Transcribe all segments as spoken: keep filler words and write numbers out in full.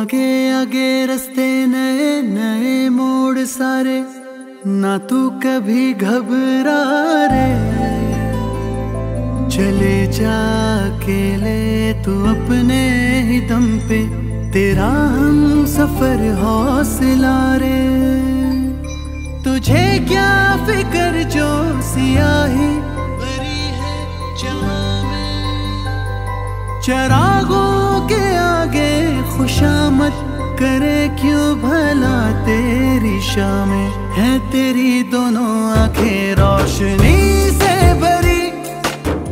आगे आगे रास्ते नए नए मोड़ सारे, ना तू कभी घबरा रे। चले जा अकेले तू अपने ही दम पे, तेरा हम सफर हौसला रे। तुझे क्या फिक्र जो सियाही भरी है जहां में, चरागों के आगे खुशामद करे क्यों भला तेरी शामें। है तेरी दोनों आंखें रोशनी से भरी,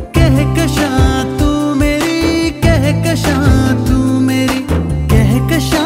कहकशां तू मेरी, कहकशां तू मेरी, कहकशां